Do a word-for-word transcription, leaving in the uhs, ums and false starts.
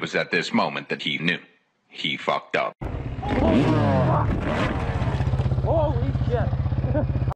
was at this moment that he knew. He fucked up. Holy shit.